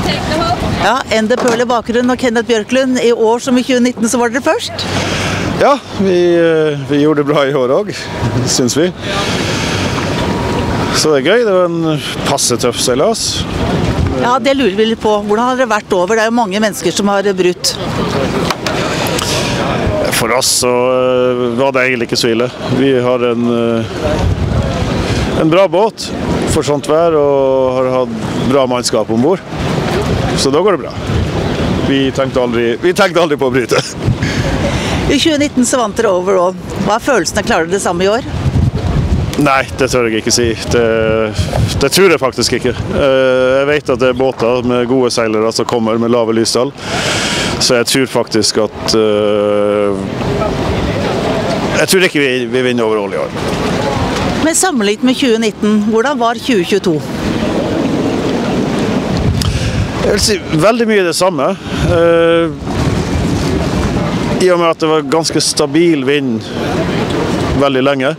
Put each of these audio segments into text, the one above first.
Ja, Ende Pøl i bakgrunnen og Kenneth Bjørklund. I år som i 2019 så var dere først. Ja, vi gjorde det bra i år også, synes vi. Så det er gøy, det var en passe tøff seilas. Ja, det lurer vi litt på. Hvordan har det vært over? Det er jo mange mennesker som har brutt. For oss så var det egentlig ikke så ille. Vi har en bra båt for sånt vær og har hatt bra mannskap ombord. Så da går det bra. Vi tenkte aldri på å bryte. I 2019 så vant dere overall. Hva er følelsene? Klarer dere det samme i år? Nei, det tør jeg ikke si. Det tror jeg faktisk ikke. Jeg vet at det er båter med gode seilere som kommer med lave lystall. Så jeg tror faktisk at jeg tror ikke vi vinner overall i år. Men sammenlignet med 2019, hvordan var 2022? Jeg vil si veldig mye det samme. I og med at det var ganske stabil vind veldig lenge,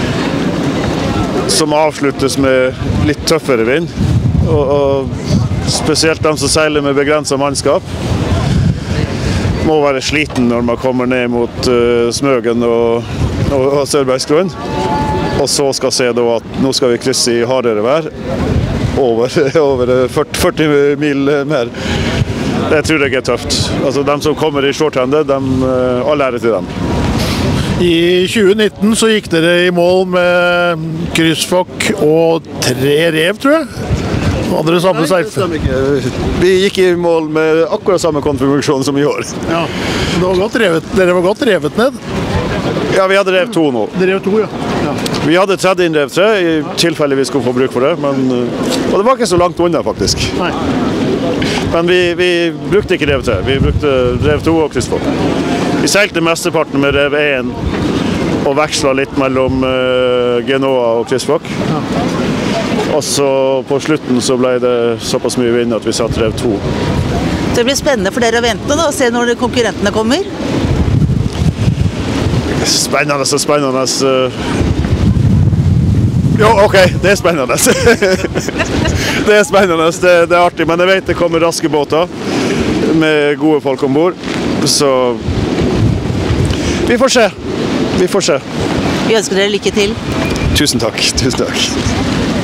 som avsluttes med litt tøffere vind, og spesielt de som seiler med begrenset mannskap, må være sliten når man kommer ned mot Smøgen og Sørbergsgrunn, og så skal se da at nå skal vi krysse i hardere vær, over 40 mil mer. Det tror jeg er tøft. Altså, de som kommer i shorthande, all ære til dem. I 2019 så gikk dere i mål med kryssfokk og 3 rev, tror jeg. Hadde dere samme seilfelt? Vi gikk i mål med akkurat samme konfigurasjon som i år. Ja, dere var godt revet ned. Ja, vi hadde rev 2 nå. Rev 2, ja. Vi hadde tredd inn rev 3 i tilfelle vi skulle få bruk for det, og det var ikke så langt unna faktisk. Nei. Men vi brukte ikke rev 3, vi brukte rev 2 og kryssfokk. Vi seilte mesteparten med rev 1 og vekslet litt mellom Genoa og kryssfokk. Ja. Og så på slutten så ble det såpass mye vind at vi satt rev 2. Det blir spennende for dere å vente da, og se når konkurrentene kommer. Spennende og spennende. Jo, ok, det er spennende. Det er spennende, det er artig, men jeg vet det kommer raske båter med gode folk ombord, så vi får se. Vi ønsker dere lykke til. Tusen takk.